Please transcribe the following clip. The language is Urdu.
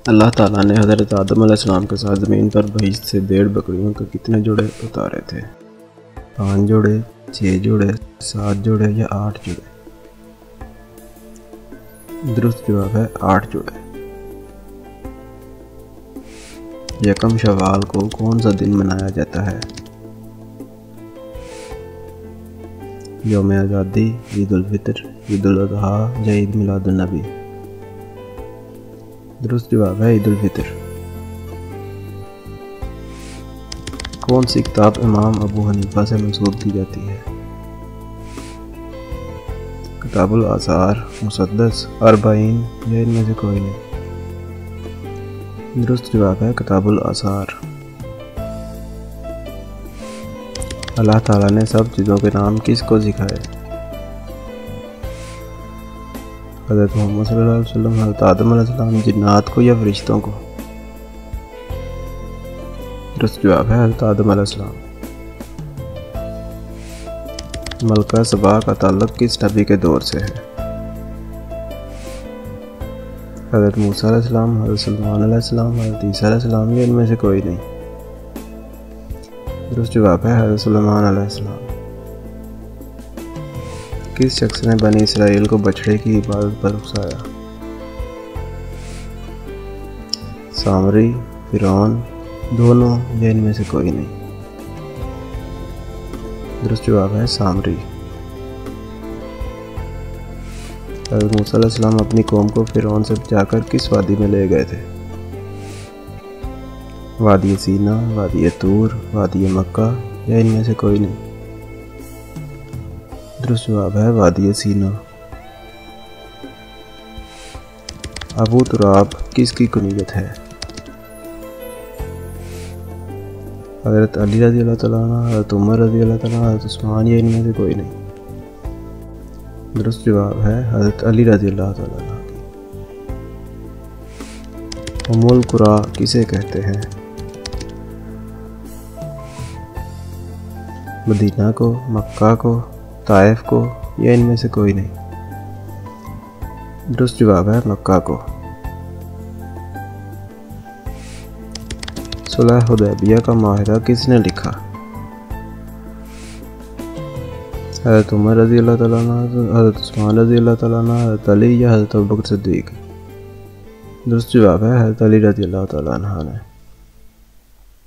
اللہ تعالیٰ نے حضرت آدم علیہ السلام کے ساتھ زمین پر بہشت سے بھیڑ بکریوں کے کتنے جوڑے اتارے تھے؟ 5 جوڑے، 6 جوڑے، 7 جوڑے یا 8 جوڑے؟ درست جواب ہے 8 جوڑے۔ یکم شوال کو کون سا دن منایا جاتا ہے؟ یوم آزادی، عید الفطر، عید الاضحیٰ یا عید میلاد النبی؟ درست جواب ہے عید الفطر۔ کون سی کتاب امام ابو حنیفہ سے منسوب کی جاتی ہے؟ کتاب الآثار، مسدس، اربعین یا ان میں سے کوئی نہیں؟ درست جواب ہے کتاب الآثار۔ اللہ تعالیٰ نے سب چیزوں کے نام کس کو سکھائے؟ حضرت محمد صلی اللہ علیہ وسلم، حضرت آدم علیہ السلام، جنات کو یا فرشتوں کو؟ درست جواب ہے حضرت آدم علیہ السلام۔ ملکہ سبا کا تعلق کس نبی کے دور سے ہے؟ حضرت موسیٰ علیہ السلام، حضرت سلیمان علیہ السلام، حضرت عیسیٰ علیہ السلام یا ان میں سے کوئی نہیں؟ درست جواب ہے حضرت سلیمان علیہ السلام۔ کس شخص نے بنی اسرائیل کو بچھڑے کی عبادت پر اکسایا؟ سامری، فرعون، دونوں یا ان میں سے کوئی نہیں؟ درست جواب ہے سامری۔ حضرت موسیٰ علیہ السلام اپنی قوم کو فرعون سے بچا کر کس وادی میں لے گئے تھے؟ وادی سینا، وادی طور، وادی مکہ یا ان میں سے کوئی نہیں؟ درست جواب ہے وادی سینا۔ ابو تراب کس کی کنیت ہے؟ حضرت علی رضی اللہ تعالیٰ عنہ، حضرت عمر رضی اللہ تعالیٰ عنہ، حضرت عثمان یا ان میں سے کوئی نہیں؟ درست جواب ہے حضرت علی رضی اللہ تعالیٰ عنہ کی۔ ام القریٰ کسے کہتے ہیں؟ مدینہ کو، مکہ کو، طائف کو یا ان میں سے کوئی نہیں؟ درست جواب ہے مکہ کو۔ صلح حدیبیہ کا معاہدہ کس نے لکھا؟ حضرت عمر رضی اللہ تعالیٰ عنہ، حضرت عثمان رضی اللہ تعالیٰ عنہ، حضرت علی یا حضرت ابوبکر صدیق؟ درست جواب ہے حضرت علی رضی اللہ تعالیٰ عنہ نے۔